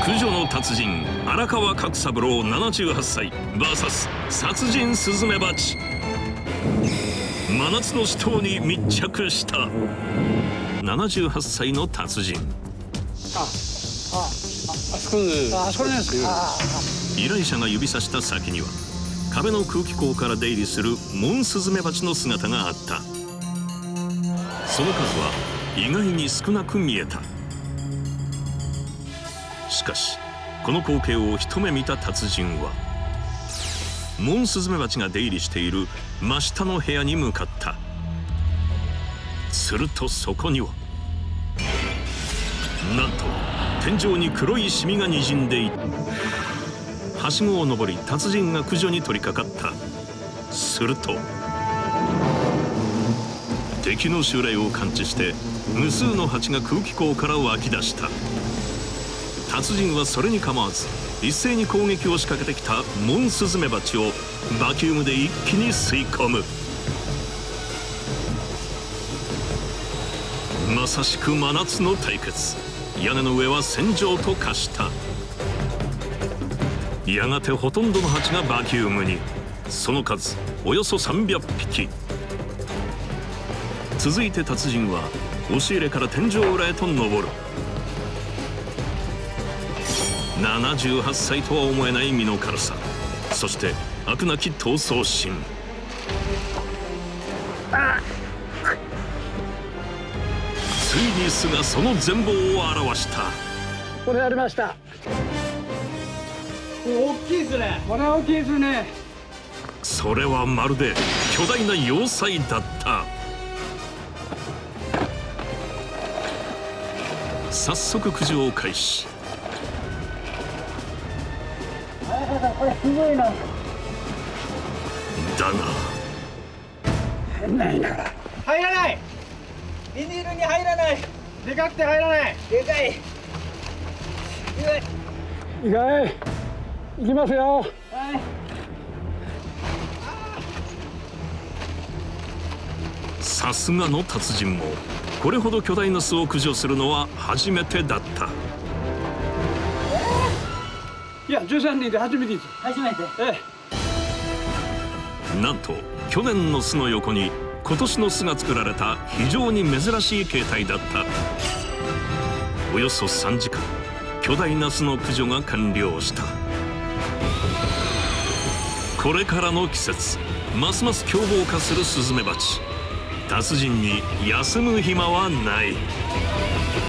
駆除の達人荒川角三郎78歳 VS 殺人スズメバチ。真夏の死闘に密着した。78歳の達人。 あそこです依頼者が指さした先には壁の空気口から出入りするモンスズメバチの姿があった。その数は意外に少なく見えた。しかしこの光景を一目見た達人はモンスズメバチが出入りしている真下の部屋に向かった。するとそこにはなんと天井に黒いシミがにじんでいた。はしごを登り達人が駆除に取り掛かった。すると敵の襲来を感知して無数の蜂が空気口から湧き出した。達人はそれに構わず一斉に攻撃を仕掛けてきたモンスズメバチをバキュームで一気に吸い込む。まさしく真夏の対決。屋根の上は戦場と化した。やがてほとんどの蜂がバキュームに。その数およそ300匹。続いて達人は押し入れから天井裏へと登る。78歳とは思えない身の軽さ、そして飽くなき闘争心。ついに巣がその全貌を表した。 これやりました。大きいですね。これ大きいですね。 それはまるで巨大な要塞だった。早速駆除を開始。 これすごいな。 だが変ないながら入らない。ビニールに入らない。でかくて入らない。でかい。意外。いきますよ。はい。 さすがの達人もこれほど巨大な巣を駆除するのは初めてだった。 いや、13人で初めてです。初めて。 なんと去年の巣の横に今年の巣が作られた非常に珍しい形態だった。およそ3時間巨大な巣の駆除が完了した。これからの季節ますます凶暴化するスズメバチ。達人に休む暇はない。